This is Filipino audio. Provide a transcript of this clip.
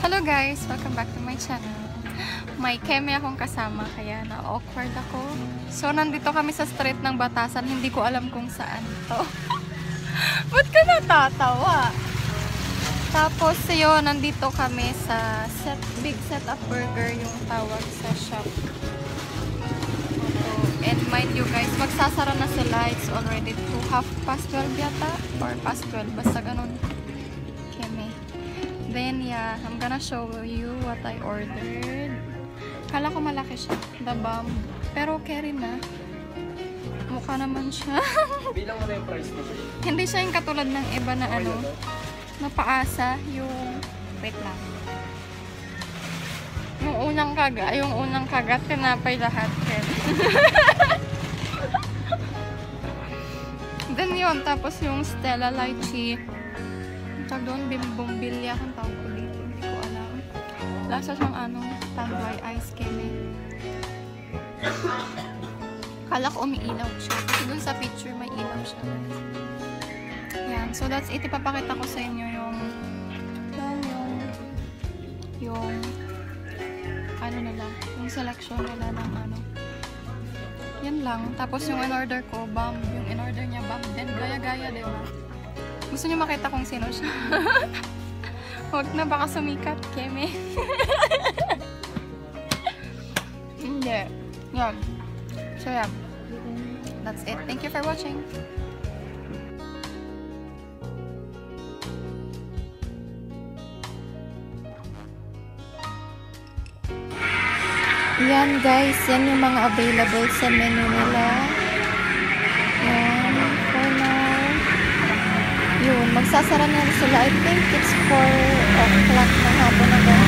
Hello guys! Welcome back to my channel. May Keme akong kasama kaya na-awkward ako. So nandito kami sa street ng Batasan. Hindi ko alam kung saan to. Ba't ka natatawa? Tapos yun, nandito kami sa Big Setup Burger yung tawag sa shop. And mind you guys, magsasara na sila. It's already 12:30 yata. Or past 12. Basta ganun. Keme. Then yeah, I'm gonna show you what I ordered. Kala ko malaki siya. The bomb. Pero okay rin na. Mukha naman siya. Bilang mo na yung price nito. Hindi siya yung katulad ng iba na ano. Napaasa. Yung... Wait lang. Yung unang kagat, tinapay lahat. Then yun, tapos yung Stella Lychee. Tawag doon, bumbilya kung tawag ko dito. Hindi ko alam. Lasa siyang ano, tanduay ice cream. Kala ko umiilaw siya. Kasi dun sa picture may ilaw siya. Yan. So that's it. Ipapakita ko sa inyo yung ano nila, yung selection nila ng ano. Yan lang. Tapos yung in-order ko, bomb. Yung in-order niya, bomb. Then gaya-gaya, diba? Gusto niyo makita kung sino siya? Huwag na, baka sumikat, Keme. Hindi. Yan. So, yeah. That's it. Thank you for watching. Yan guys, yan yung mga available sa menu nila. Yan, for now. Yun, magsasara na sila. I think it's 4 o'clock na hapon na